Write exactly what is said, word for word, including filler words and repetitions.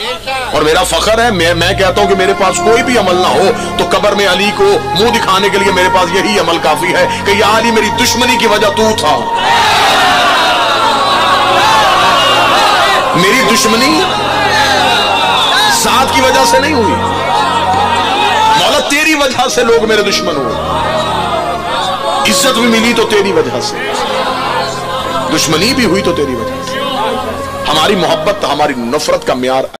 और मेरा फख्र है, मैं मैं कहता हूं कि मेरे पास कोई भी अमल ना हो तो कब्र में अली को मुंह दिखाने के लिए मेरे पास यही अमल काफी है कि या अली मेरी दुश्मनी की वजह तू था, मेरी दुश्मनी साथ की वजह से नहीं हुई, मौला तेरी वजह से लोग मेरे दुश्मन हुए, इज्जत भी मिली तो तेरी वजह से, दुश्मनी भी हुई तो तेरी वजह से। हमारी मोहब्बत हमारी नफरत का म्यार